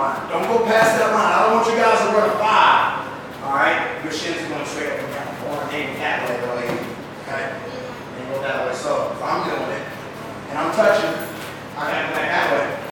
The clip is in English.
line. Don't go past that line. I don't want you guys to run a 5. Alright? Your shins are going straight up and down. I want to aim that way, okay? And go that way. So if I'm doing it, and I'm touching,